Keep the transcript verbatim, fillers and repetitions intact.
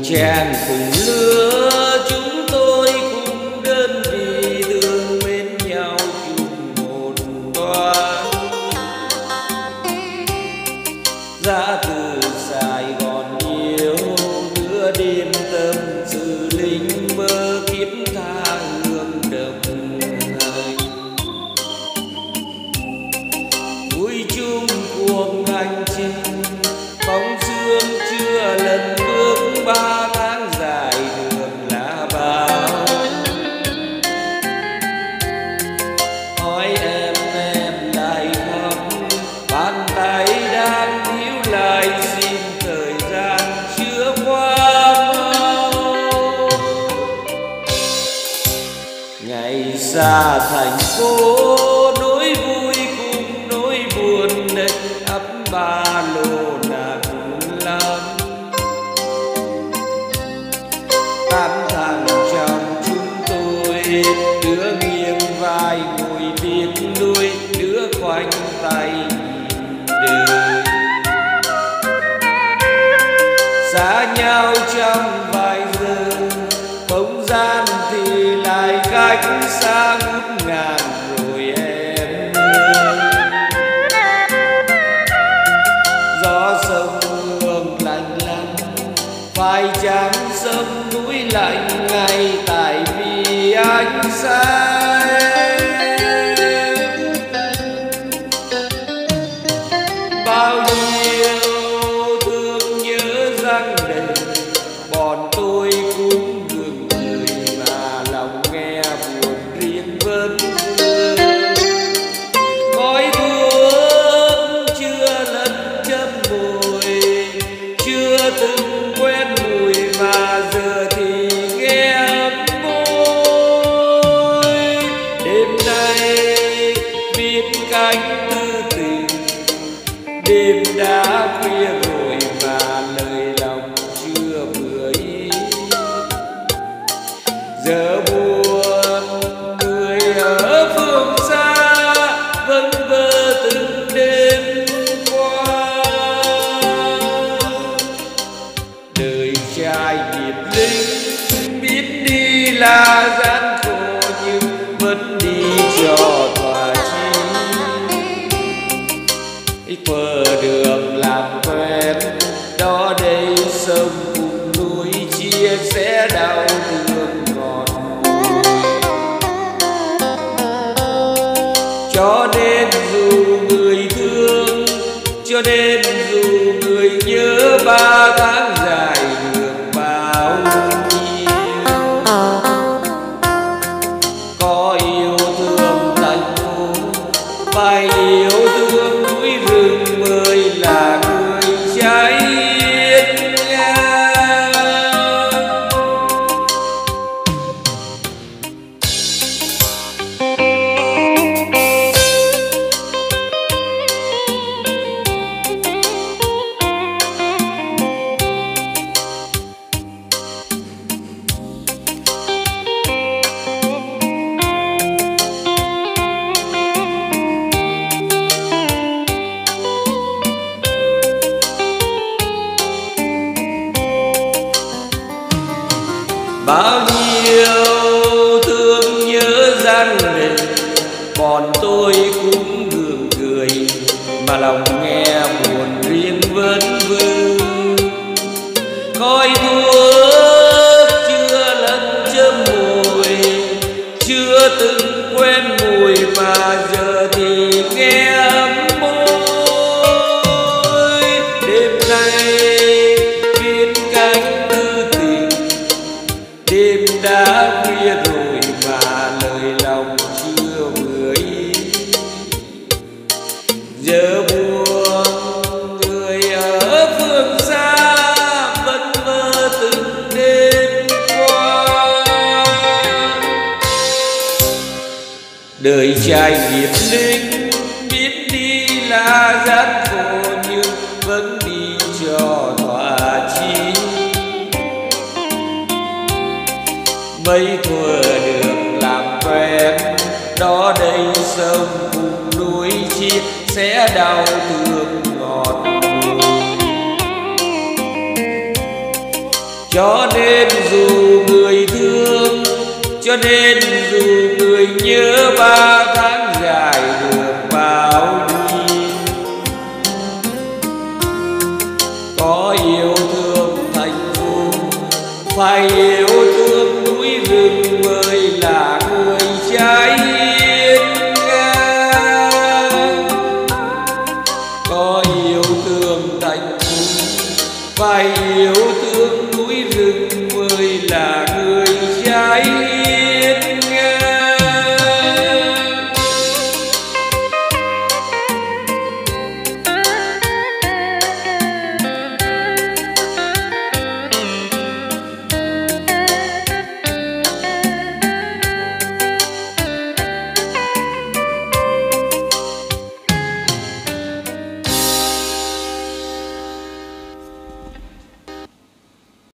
chàng cùng lứa chúng tôi cùng đơn vị thương mến nhau chung một toa. Ra từ Sài Gòn yêu đưa đêm tâm sự linh mơ kiếp tha hương đồng hành. Vui chung cuộc hành trình bóng sương chưa lần bước ba tháng dài đường lá bao. Hỏi em em lại khóc, bàn tay đang níu lại xin thời gian chưa qua mau. Ngày xa thành phố nỗi vui cùng nỗi buồn đầy ắp ba lô nặng lắm. Tám thằng trong chúng tôi đứa nghiêng vai ngồi biết nuôi, đứa khoanh tay nhìn đời. Xa nhau trong vài giờ, không gian thì lại cách xa ngút ngàn rồi em ơi. Gió sông hương lạnh lắm, phải chăng sông núi lạnh ngay tại vì anh xa em. Bao nhiêu thương nhớ răng đầy, bọn tôi cũng gượng cười mà lòng nghe buồn riêng vẫn vương. Khói thuốc chưa lần châm môi, chưa từng quen mùi mà giờ thì nghe ấm môi. Đêm nay biết cách tư tình, đêm đã khuya rồi mà lời lòng chưa vừa ý. Giờ buồn người ở phương xa vẫn vơ từng đêm qua. Đời trai điệp linh biết đi là gian khổ nhưng vẫn đi cho thỏa chí. Phờ đường làm quen đó đây sông cùng núi chia sẻ đau thương ngọt bùi. Cho nên dù người thương, cho nên dù người nhớ ba tháng dài đường bao nhiêu. Có yêu thương thành phố, phải yêu thương núi rừng mới là người trái yên ngang. Bao nhiêu thương nhớ gian đình, bọn tôi cũng gượng cười mà lòng nghe buồn riêng vẫn vương. Khói thuốc chưa lần châm môi, chưa từng quen mùi mà giờ thì nghe ấm môi. Đêm nay biết cách tư tình, đêm đã khuya rồi mà lời lòng chưa vừa ý. Giờ buồn người ở phương xa vẫn mơ từng đêm qua. Đời trai nghiệp linh biết đi là gian khổ nhưng vẫn đi cho thỏa chí. Mấy thuở đường làm quen đó đây sông cùng núi chia sẻ đau thương ngọt bùi. Cho nên dù người thương, cho nên dù người nhớ bao,